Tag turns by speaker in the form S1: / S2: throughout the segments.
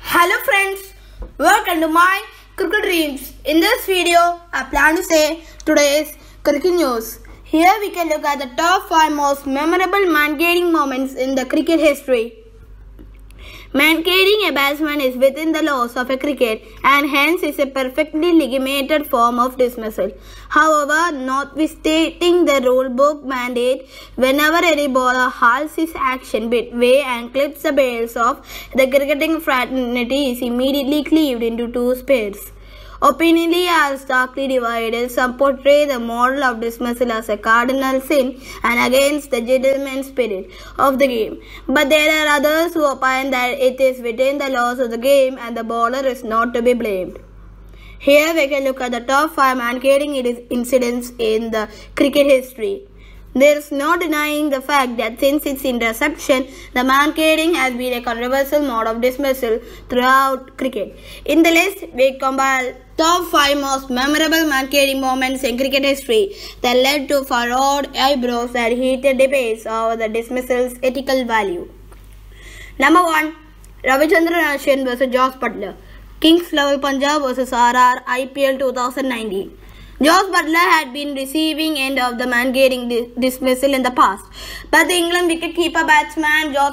S1: Hello friends, welcome to my cricket dreams. In this video, I plan to say today's cricket news. Here we can look at the top 5 most memorable man-catching moments in the cricket history. Man-catching a batsman is within the laws of a cricket and hence is a perfectly legitimate form of dismissal. However, notwithstanding the rulebook mandate, whenever any bowler halts his action midway and clips the bails off, the cricketing fraternity is immediately cleaved into two spheres. Opinions are starkly divided. Some portray the model of dismissal as a cardinal sin and against the gentleman spirit of the game. But there are others who opine that it is within the laws of the game and the bowler is not to be blamed. Here we can look at the top 5 man-catching incidents in the cricket history. There is no denying the fact that since its inception, the man-catching has been a controversial mode of dismissal throughout cricket. In the list, we compile top 5 most memorable man-catching moments in cricket history that led to furrowed eyebrows and heated debates over the dismissal's ethical value. Number 1. Ravichandran Ashwin vs. Jos Buttler. Kings XI Punjab vs. RR IPL 2019. Jos Buttler had been receiving end of the man-catching dismissal in the past, but the England wicket-keeper batsman Jos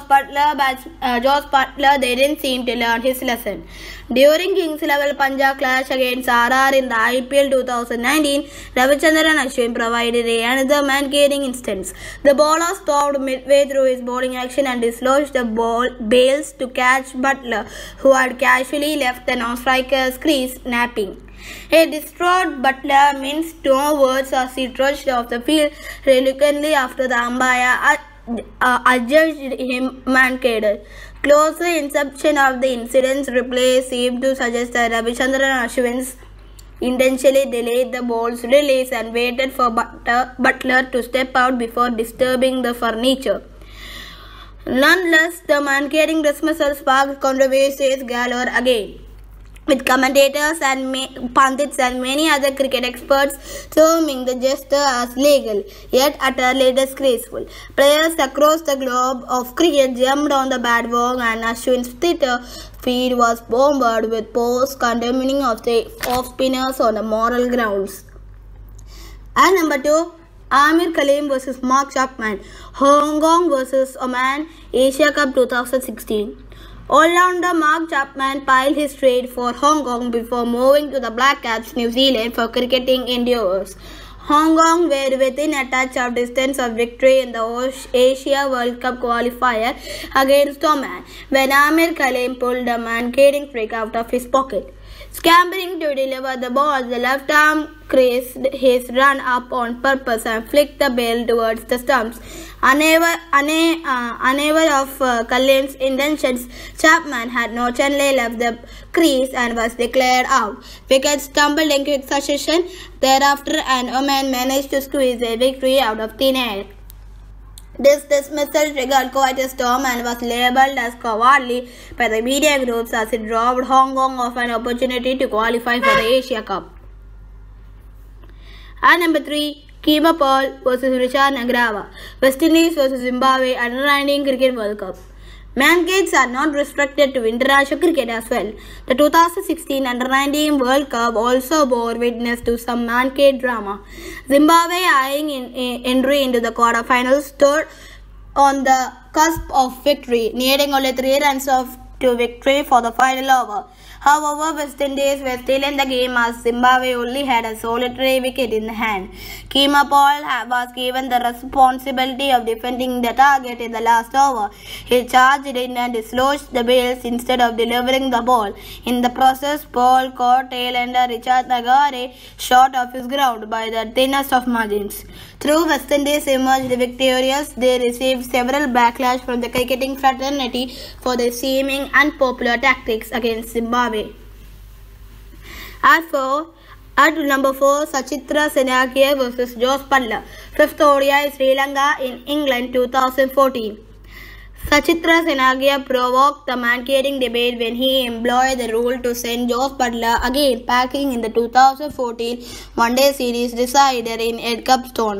S1: Buttler didn't seem to learn his lesson. During Kings XI Punjab clash against RR in the IPL 2019, Ravichandran Ashwin provided another man-catching instance. The bowler stopped midway through his bowling action and dislodged the bails to catch Buttler, who had casually left the non-striker's crease napping. A distraught Buttler minced no words as he trudged off the field reluctantly after the umpire adjudged him man-catched. Closer inception of the incident's replay seemed to suggest that Ravichandran Ashwin intentionally delayed the ball's release and waited for Buttler to step out before disturbing the furniture. Nonetheless, the man-catching dismissal sparked controversies galore again, with commentators and pundits and many other cricket experts terming the gesture as legal, yet utterly disgraceful. Players across the globe of cricket jumped on the bandwagon and Ashwin's Twitter feed was bombarded with posts condemning of the off-spinners on the moral grounds. And number 2. Amir Khalil vs. Mark Chapman. Hong Kong vs. Oman Asia Cup 2016. All-rounder Mark Chapman piled his trade for Hong Kong before moving to the Black Caps New Zealand for cricketing endeavours. Hong Kong were within a touch of distance of victory in the Asia World Cup qualifier against Oman when Amir Khalil pulled a man-catching trick out of his pocket. Scampering to deliver the ball, the left arm creased his run up on purpose and flicked the bail towards the stumps. Unaware of Khalil's intentions, Chapman had nonchalantly left the crease and was declared out. Wickets tumbled in quick succession thereafter, and Oman managed to squeeze a victory out of thin air. This dismissal triggered quite a storm and was labelled as cowardly by the media groups as it robbed Hong Kong of an opportunity to qualify for the Asia Cup. And number 3. Keema Paul vs. Richard Nagrava. West Indies vs. Zimbabwe Under-19 Cricket World Cup. Man-catches are not restricted to international cricket as well. The 2016 Under-19 World Cup also bore witness to some man-catch drama. Zimbabwe, eyeing entry into the quarterfinals, stood on the cusp of victory, needing only 3 runs to victory for the final over. However, West Indies were still in the game as Zimbabwe only had a solitary wicket in hand. Keema Paul was given the responsibility of defending the target in the last over. He charged in and dislodged the bails instead of delivering the ball. In the process, Paul caught tail-ender Richard Nagare short of his ground by the thinnest of margins. Though West Indies emerged victorious, they received several backlash from the cricketing fraternity for their seeming unpopular tactics against Zimbabwe. At number 4, Sachitra Senagia vs. Jos Buttler. 5th ODI Sri Lanka in England 2014. Sachitra Senagia provoked the man-catching debate when he employed the rule to send Jos Buttler again packing in the 2014 One-Day Series decider in Edgbaston.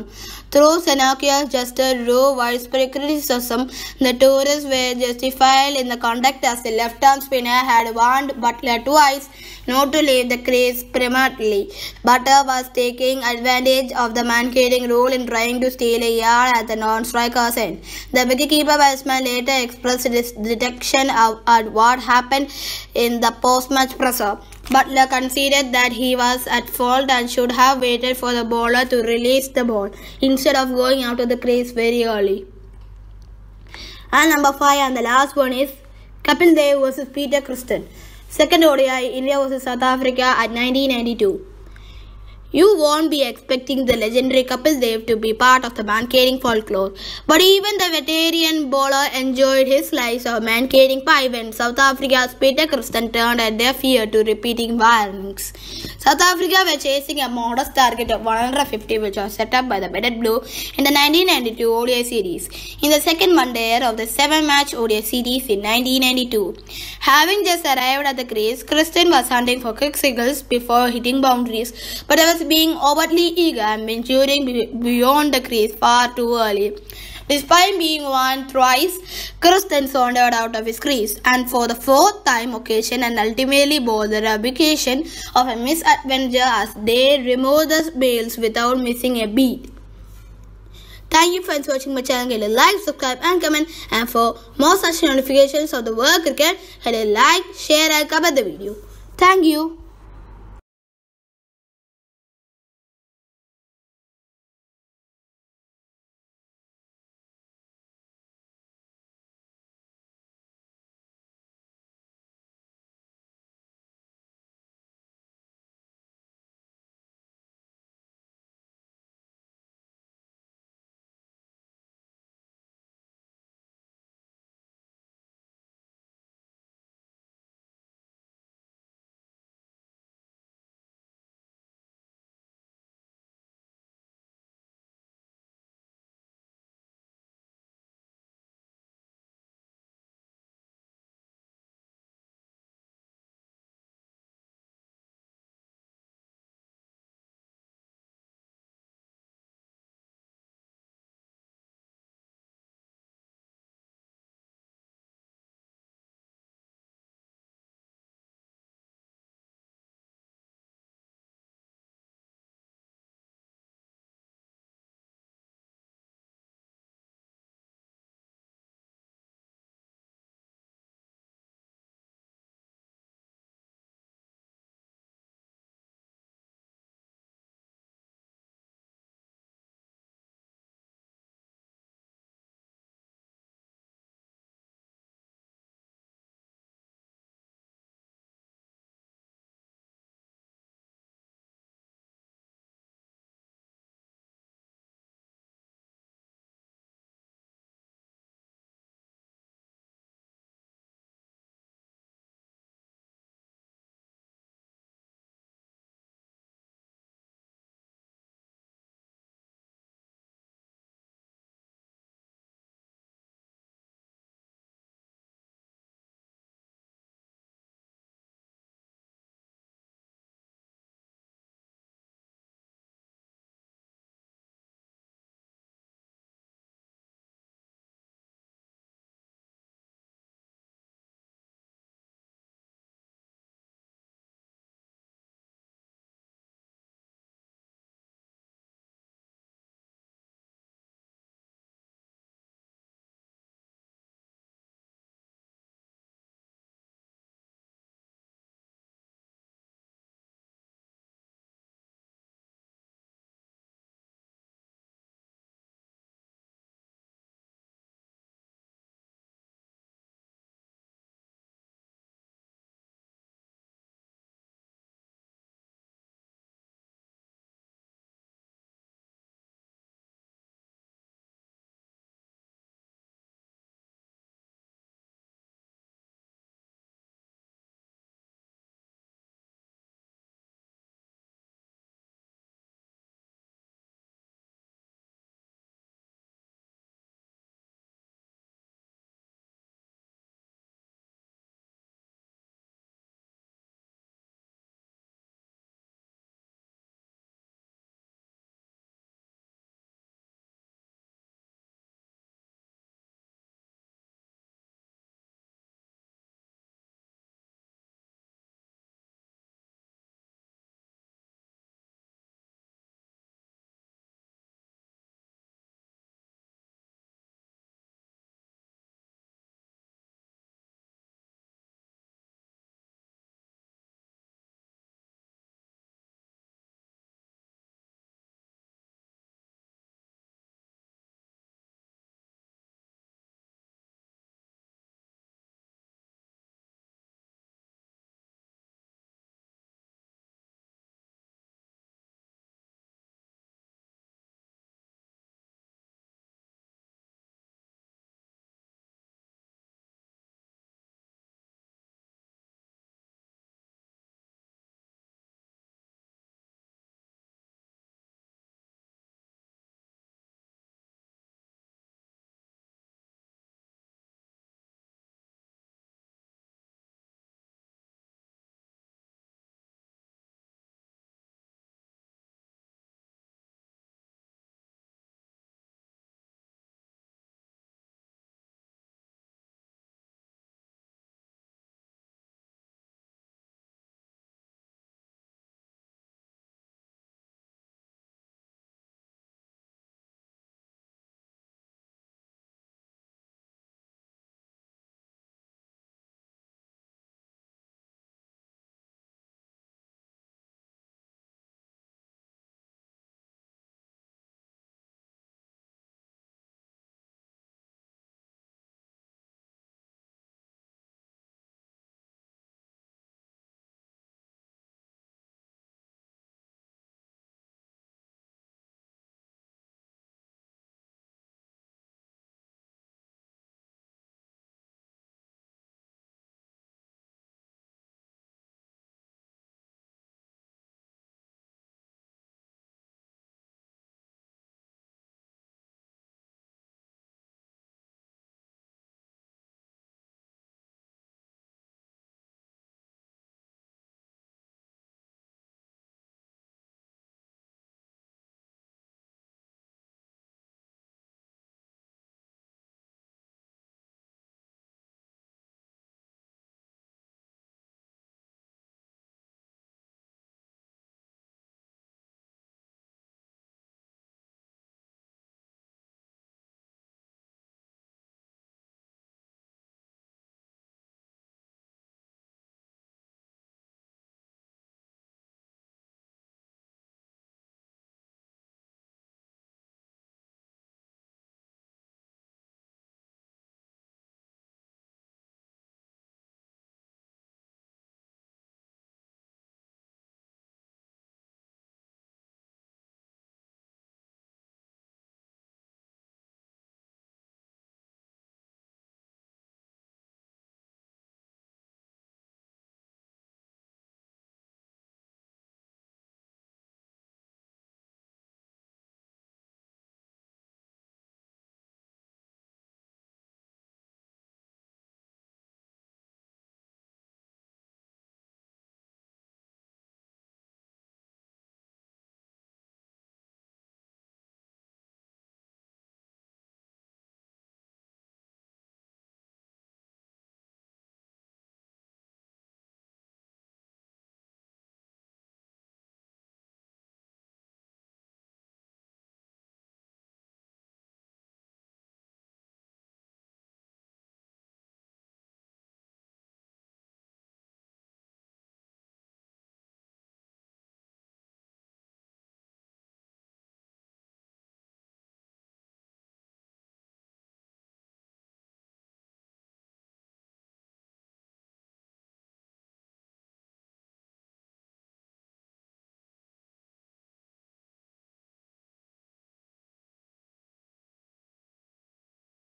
S1: Through Seneca's Juster Row widespread criticism, the Tories were justified in the conduct as the left-arm spinner had warned Butler twice not to leave the crease prematurely. Butler was taking advantage of the man-carrying role in trying to steal a yard at the non-striker's end. The wicketkeeper batsman later expressed his detection at what happened in the post-match presser. Butler conceded that he was at fault and should have waited for the bowler to release the ball instead of going out of the crease very early. And number 5 and the last one is Kapil Dev versus Peter Christen. Second ODI, India versus South Africa at 1992. You won't be expecting the legendary Kapil Dev to be part of the man-carrying folklore, but even the veteran bowler enjoyed his slice of man-carrying pie when South Africa's Peter Christen turned a deaf ear to repeating warnings. South Africa were chasing a modest target of 150 which was set up by the Batted Blue in the 1992 ODI series. In the second one-dayer of the 7-match ODI series in 1992, having just arrived at the crease, Christen was hunting for quick signals before hitting boundaries, but was being overtly eager and venturing beyond the crease far too early. Despite being warned thrice, Christen sauntered out of his crease and for the 4th time occasion and ultimately bore the reputation of a misadventure as they removed the bails without missing a beat. Thank you friends for watching my channel. Like, subscribe and comment, and for more such notifications of the world cricket, like, share and comment the video. Thank you.